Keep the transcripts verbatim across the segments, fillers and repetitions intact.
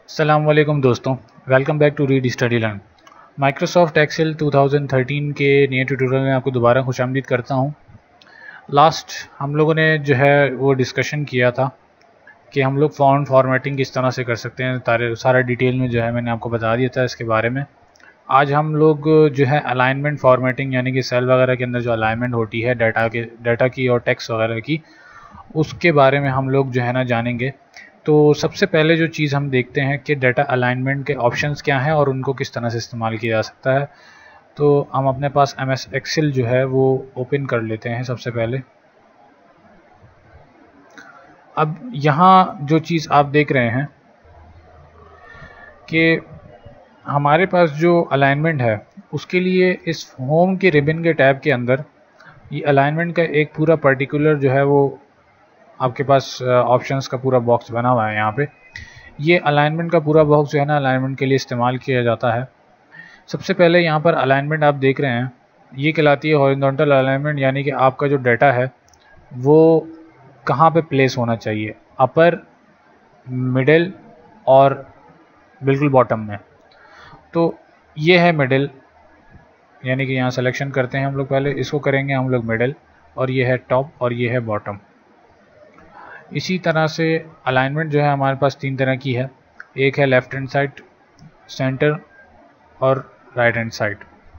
अस्सलाम वालेकुम दोस्तों, welcome back to read study learn. Microsoft Excel दो हज़ार तेरह के नए ट्यूटोरियल में आपको दोबारा खुशामदीद करता हूं। लास्ट हम लोगों ने जो है वो डिस्कशन किया था कि हम लोग फॉन्ट फॉर्मेटिंग किस तरह से कर सकते हैं। तारे सारा डिटेल में जो है मैंने आपको बता दिया था इसके बारे में। आज हम लोग जो है अलाइनमेंट फॉर्मेटिंग यानी कि सेल वगैरह के अंदर जो अलाइनमेंट होती है डाटा के डाटा की और टेक्स्ट वगैरह की, उसके बारे में हम लोग जो है ना जानेंगे। तो सबसे पहले जो चीज़ हम देखते हैं कि डाटा अलाइनमेंट के ऑप्शंस क्या हैं और उनको किस तरह से इस्तेमाल किया जा सकता है। तो हम अपने पास एम एस एक्सेल जो है वो ओपन कर लेते हैं सबसे पहले। अब यहाँ जो चीज़ आप देख रहे हैं कि हमारे पास जो अलाइनमेंट है उसके लिए इस होम के रिबन के टैब के अंदर ये अलाइनमेंट का एक पूरा पर्टिकुलर जो है वो आपके पास ऑप्शंस का पूरा बॉक्स बना हुआ है। यहाँ पे ये अलाइनमेंट का पूरा बॉक्स जो है ना अलाइनमेंट के लिए इस्तेमाल किया जाता है। सबसे पहले यहाँ पर अलाइनमेंट आप देख रहे हैं, ये कहलाती है हॉरिजॉन्टल अलाइनमेंट, यानी कि आपका जो डाटा है वो कहाँ पे प्लेस होना चाहिए, अपर, मिडिल और बिल्कुल बॉटम में। तो ये है मिडिल, यानी कि यहाँ सिलेक्शन करते हैं हम लोग, पहले इसको करेंगे हम लोग मिडिल, और ये है टॉप और ये है बॉटम। इसी तरह से अलाइनमेंट जो है हमारे पास तीन तरह की है, एक है लेफ़्ट हैंड साइड, सेंटर और राइट हैंड साइड।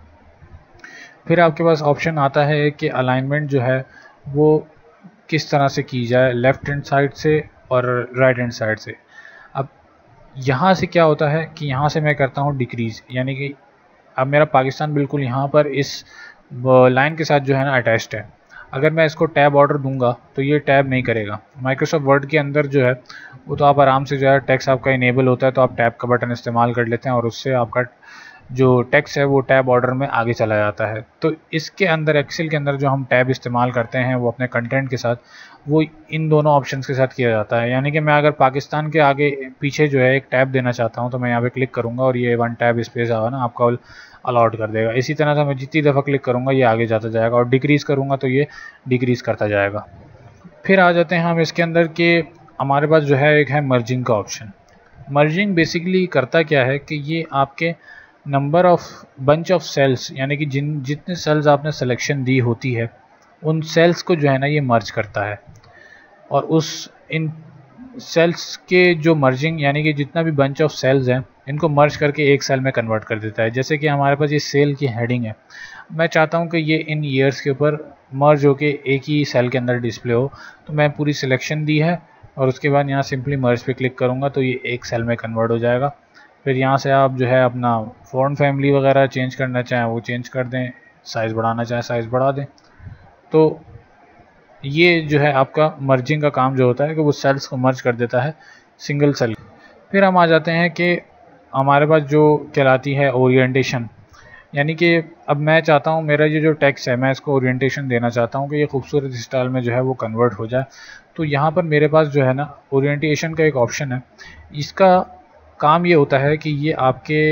फिर आपके पास ऑप्शन आता है कि अलाइनमेंट जो है वो किस तरह से की जाए, लेफ़्ट हैंड साइड से और राइट हैंड साइड से। अब यहाँ से क्या होता है कि यहाँ से मैं करता हूँ डिक्रीज़, यानी कि अब मेरा पाकिस्तान बिल्कुल यहाँ पर इस लाइन के साथ जो है ना अटैच्ड है। अगर मैं इसको टैब ऑर्डर दूंगा तो ये टैब नहीं करेगा। माइक्रोसॉफ्ट वर्ड के अंदर जो है वो तो आप आराम से जो है टेक्स्ट आपका इनेबल होता है तो आप टैब का बटन इस्तेमाल कर लेते हैं और उससे आपका जो टेक्स्ट है वो टैब ऑर्डर में आगे चला जाता है। तो इसके अंदर एक्सेल के अंदर जो हम टैब इस्तेमाल करते हैं वो अपने कंटेंट के साथ वो इन दोनों ऑप्शंस के साथ किया जाता है। यानी कि मैं अगर पाकिस्तान के आगे पीछे जो है एक टैब देना चाहता हूँ तो मैं यहाँ पे क्लिक करूँगा और ये वन टैब स्पेस आगा ना आपका अलाउड कर देगा। इसी तरह से मैं जितनी दफ़ा क्लिक करूँगा ये आगे जाता जाएगा और डिक्रीज़ करूँगा तो ये डिक्रीज़ करता जाएगा। फिर आ जाते हैं हम इसके अंदर कि हमारे पास जो है एक है मर्जिंग का ऑप्शन। मर्जिंग बेसिकली करता क्या है कि ये आपके number of bunch of cells, यानी कि जिन जितने सेल्स आपने सिलेक्शन दी होती है उन सेल्स को जो है ना ये मर्ज करता है और उस इन सेल्स के जो मर्जिंग यानी कि जितना भी बंच ऑफ सेल्स हैं इनको मर्ज करके एक सेल में कन्वर्ट कर देता है। जैसे कि हमारे पास ये सेल की हेडिंग है, मैं चाहता हूँ कि ये इन ईयर्स के ऊपर मर्ज होके एक ही सेल के अंदर डिस्प्ले हो, तो मैं पूरी सिलेक्शन दी है और उसके बाद यहाँ सिंपली मर्ज पे क्लिक करूँगा तो ये एक सेल में कन्वर्ट हो जाएगा। फिर यहाँ से आप जो है अपना फ़ॉन्ट फैमिली वगैरह चेंज करना चाहें वो चेंज कर दें, साइज़ बढ़ाना चाहें साइज़ बढ़ा दें। तो ये जो है आपका मर्जिंग का काम जो होता है कि वो सेल्स को मर्ज कर देता है सिंगल सेल। फिर हम आ जाते हैं कि हमारे पास जो कहलाती है ओरिएंटेशन, यानी कि अब मैं चाहता हूँ मेरा ये जो टेक्स्ट है मैं इसको ओरिएंटेशन देना चाहता हूँ कि ये खूबसूरत स्टाइल में जो है वो कन्वर्ट हो जाए। तो यहाँ पर मेरे पास जो है ना ओरिएंटेशन का एक ऑप्शन है। इसका काम ये होता है कि ये आपके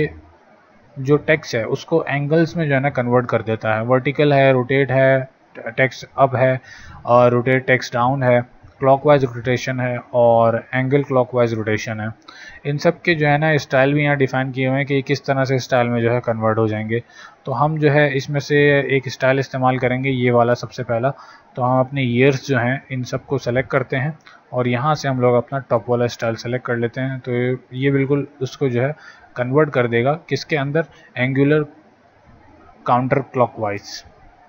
जो टेक्स्ट है उसको एंगल्स में जो है ना कन्वर्ट कर देता है। वर्टिकल है, रोटेट है, टेक्स्ट अप है और रोटेट टेक्स्ट डाउन है, क्लॉकवाइज रोटेशन है और एंगल क्लॉकवाइज रोटेशन है। इन सब के जो है ना स्टाइल भी यहाँ डिफाइन किए हुए हैं कि किस तरह से स्टाइल में जो है कन्वर्ट हो जाएंगे। तो हम जो है इसमें से एक स्टाइल इस्तेमाल करेंगे, ये वाला सबसे पहला। तो हम अपने ईयर्स जो हैं इन सब को सेलेक्ट करते हैं और यहाँ से हम लोग अपना टॉप वाला स्टाइल सेलेक्ट कर लेते हैं। तो ये बिल्कुल उसको जो है कन्वर्ट कर देगा किसके अंदर, एंगुलर काउंटर क्लॉकवाइज।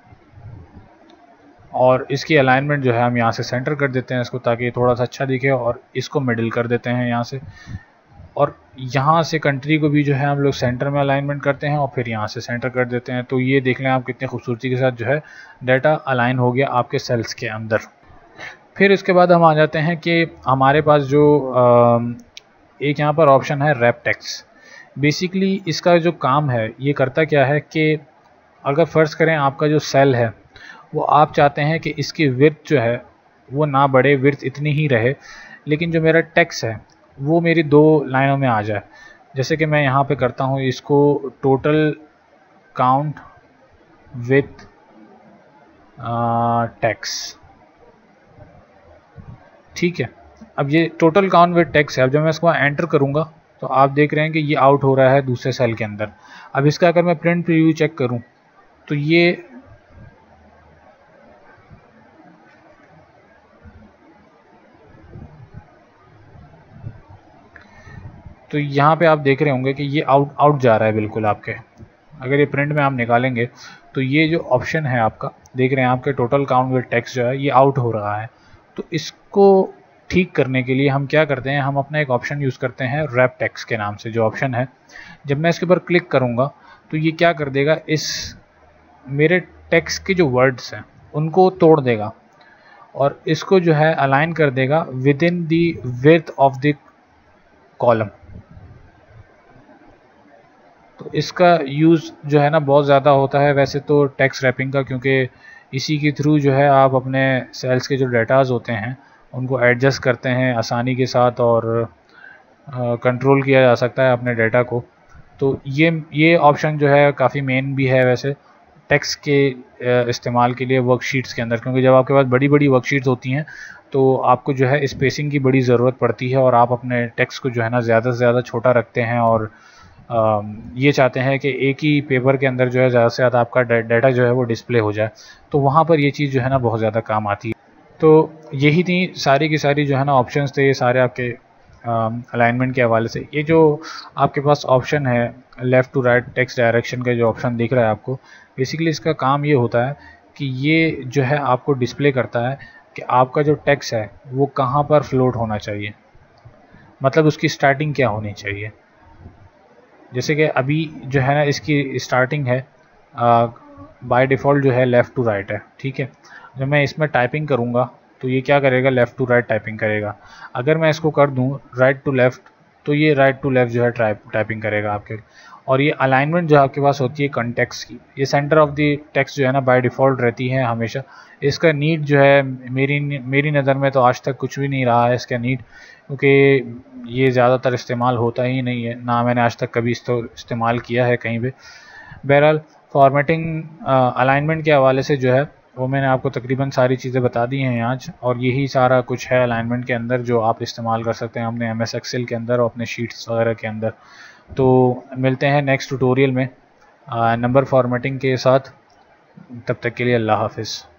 और इसकी अलाइनमेंट जो है हम यहाँ से सेंटर कर देते हैं इसको ताकि थोड़ा सा अच्छा दिखे और इसको मिडिल कर देते हैं यहाँ से। और यहाँ से कंट्री को भी जो है हम लोग सेंटर में अलाइनमेंट करते हैं और फिर यहाँ से सेंटर कर देते हैं। तो ये देख लें आप कितनी खूबसूरती के साथ जो है डाटा अलाइन हो गया आपके सेल्स के अंदर। फिर इसके बाद हम आ जाते हैं कि हमारे पास जो एक यहाँ पर ऑप्शन है रैप टेक्स्ट। बेसिकली इसका जो काम है ये करता क्या है कि अगर फ़र्ज़ करें आपका जो सेल है वो आप चाहते हैं कि इसकी विड्थ जो है वो ना बढ़े, विड्थ इतनी ही रहे, लेकिन जो मेरा टेक्स्ट है वो मेरी दो लाइनों में आ जाए। जैसे कि मैं यहाँ पे करता हूँ इसको टोटल काउंट विथ टेक्स्ट, ठीक है। अब ये टोटल काउंट विथ टेक्स्ट है। अब जब मैं इसको एंटर करूँगा तो आप देख रहे हैं कि ये आउट हो रहा है दूसरे सेल के अंदर। अब इसका अगर मैं प्रिंट प्रीव्यू चेक करूं तो ये तो यहाँ पे आप देख रहे होंगे कि ये आउट आउट जा रहा है बिल्कुल आपके। अगर ये प्रिंट में आप निकालेंगे तो ये जो ऑप्शन है आपका, देख रहे हैं आपके टोटल काउंट विद टेक्स्ट जो है ये आउट हो रहा है। तो इसको ठीक करने के लिए हम क्या करते हैं, हम अपना एक ऑप्शन यूज़ करते हैं रैप टेक्स्ट के नाम से जो ऑप्शन है। जब मैं इसके ऊपर क्लिक करूँगा तो ये क्या कर देगा, इस मेरे टेक्स्ट के जो वर्ड्स हैं उनको तोड़ देगा और इसको जो है अलाइन कर देगा within the width of the column. तो इसका यूज़ जो है ना बहुत ज़्यादा होता है वैसे तो टेक्स्ट रैपिंग का, क्योंकि इसी के थ्रू जो है आप अपने सेल्स के जो डेटाज होते हैं उनको एडजस्ट करते हैं आसानी के साथ और कंट्रोल किया जा सकता है अपने डेटा को। तो ये ये ऑप्शन जो है काफ़ी मेन भी है वैसे टेक्स्ट के इस्तेमाल के लिए वर्कशीट्स के अंदर, क्योंकि जब आपके पास बड़ी बड़ी वर्कशीट्स होती हैं तो आपको जो है स्पेसिंग की बड़ी ज़रूरत पड़ती है और आप अपने टेक्स्ट को जो है ना ज़्यादा से ज़्यादा छोटा रखते हैं और आ, ये चाहते हैं कि एक ही पेपर के अंदर जो है ज़्यादा से ज़्यादा आपका डाटा जो है वो डिस्प्ले हो जाए। तो वहाँ पर ये चीज़ जो है ना बहुत ज़्यादा काम आती है। तो यही थी सारी की सारी जो है ना ऑप्शंस थे ये सारे आपके अलाइनमेंट के हवाले से। ये जो आपके पास ऑप्शन है left to right text direction का जो ऑप्शन दिख रहा है आपको, बेसिकली इसका काम ये होता है कि ये जो है आपको डिस्प्ले करता है कि आपका जो टेक्स्ट है वो कहाँ पर फ्लोट होना चाहिए, मतलब उसकी स्टार्टिंग क्या होनी चाहिए। जैसे कि अभी जो है ना इसकी स्टार्टिंग है बाय डिफ़ॉल्ट जो है लेफ़्ट टू राइट है, ठीक है। जब मैं इसमें टाइपिंग करूँगा तो ये क्या करेगा, लेफ़्ट टू राइट टाइपिंग करेगा। अगर मैं इसको कर दूँ राइट टू लेफ़्ट तो ये राइट टू लेफ़्ट जो है टाइपिंग करेगा आपके। और ये अलाइनमेंट जो आपके पास होती है कंटेक्स्ट की, ये सेंटर ऑफ द टेक्स्ट जो है ना बाय डिफ़ॉल्ट रहती है हमेशा। इसका नीड जो है मेरी मेरी नज़र में तो आज तक कुछ भी नहीं रहा है इसका नीड, क्योंकि ये ज़्यादातर इस्तेमाल होता ही नहीं है, ना मैंने आज तक कभी इसको इस्तेमाल किया है कहीं पे। बहरहाल फॉर्मेटिंग अलाइनमेंट के हवाले से जो है वो मैंने आपको तकरीबन सारी चीज़ें बता दी हैं आज, और यही सारा कुछ है अलाइनमेंट के अंदर जो आप इस्तेमाल कर सकते हैं अपने एम एस एक्सेल के अंदर और अपने शीट्स वगैरह के अंदर। तो मिलते हैं नेक्स्ट ट्यूटोरियल में नंबर फॉर्मेटिंग के साथ, तब तक के लिए अल्लाह हाफिज़।